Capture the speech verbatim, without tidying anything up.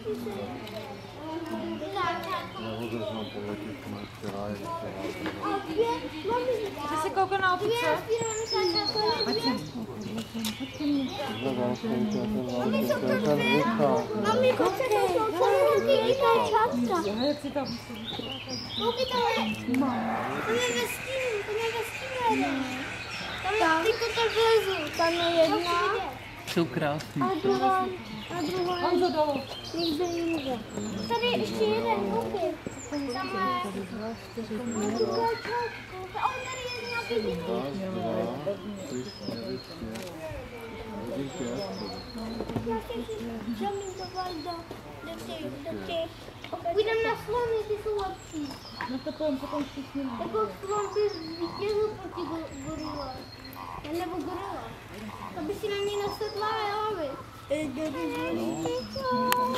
Nahoře znám poletět na včera, Chci se koukat na opice? Mami, koukej, to jsou ty jiné čátka. Jak si tam Koukej, tam je, tam je ve stínu, tam je ve stínu jedna. Tam je, tyko tak lezu, tam je jedna. Jsou krásný. A druhá, a druhá, Honzo dolů. někde jinde. Tady je ještě jeden, koukej. Tam je, a druhá čátka. A on tady je nějaký jiný. Já se zamintoval do, do těch, do těch. Půjdeme na slomy, ty jsou lepší. No to půjdem potom všichni. Jako slon by zvítězil proti go- gorila. Nebo gorila. To by si na něj nasedla, jo, vy.